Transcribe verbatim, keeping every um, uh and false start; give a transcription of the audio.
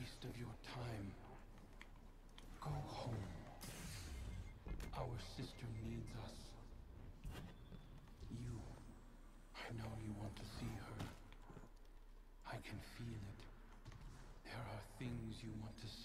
waste of your time. Go home. Our sister needs us. You, I know you want to see her. I can feel it. There are things you want to say.